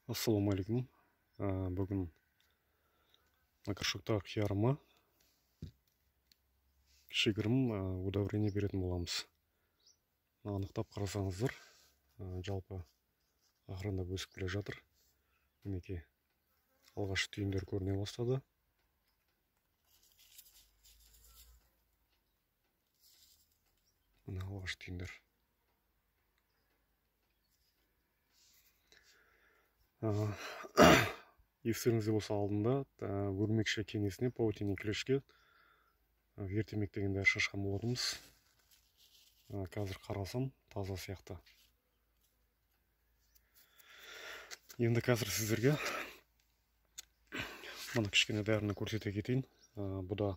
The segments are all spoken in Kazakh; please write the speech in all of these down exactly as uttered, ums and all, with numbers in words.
Ассалаумағалейкум. Бүгін горшокта қиярыма кішігірім удобрение беретін боламыз. Анықтап қарасаңыздар, жалпы ақырындап өсіп келе жатыр. Мінекей алғаш түйіндер көріне бастады. Мына алғаш түйіндер. Естеріңізде болса, алдында өрмекші кеңесіне паутина клешке вертемек деген дәрі шашқан болатынбыз. Қазір қарасам таза сияқты. Енді қазір сіздерге мына кішкене дәріні көрсете кетейін. Бұда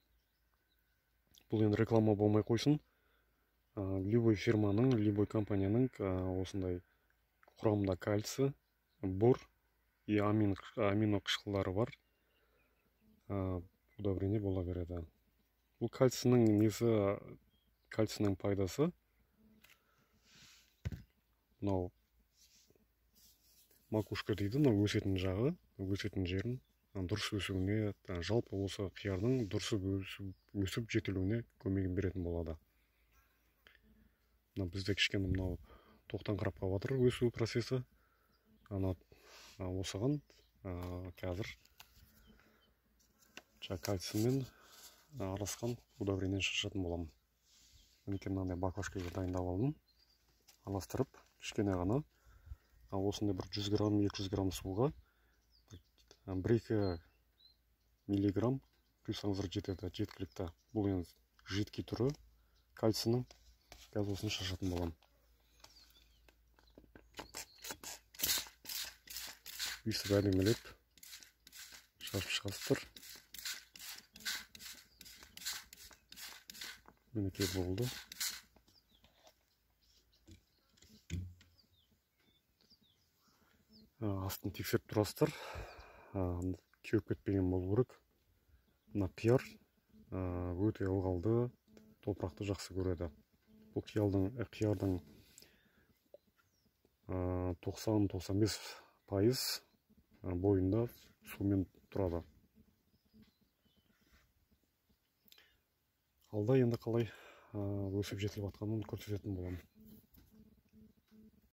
бұл енді реклама болмай қойсын. Любой фирманың, любой компанияның осындай құрамында кальций, бор и амино қышқылдары бар удобрение бола береді. Бұл кальцийның несі, кальцийның пайдасы мынау макушка дейді, мынау өсетін жағы, өсетін жерін дұрыс өсуіне, жалпы осы қиярдың дұрыс өсіп жетілуіне көмегін беретін болады. Бізде кішкене мынау тоқтаңқырап қалып жатыр өсу процесі. Осыған қазір кальциймен араласқан удобрениені шашатын боламын. Мінекей мынандай баклажкаға дайындап алдым. Араластырып, кішкене ғана осындай бір жүз грамм, екі жүз грамм суға бір-екі миллиграмм құйсаңыздар жетеді, жеткілікті. Бұл енді жидкий түрі кальцийның. Қазір осыны шашатын боламын. Үйсіп әлемелеп шашып шығасыздар. Мінекей болды. Астын тексеріп тұрасыздар. Кеуіп кетпеген болу керек. Мына қияр өте ылғалды, топырақты жақсы көреді. Бұл қиярдың тоқсан-тоқсан бес пайыз бойында сумен тұрады. Алда енді қалай өсіп жетіліп жатқанын көрсететін боламын.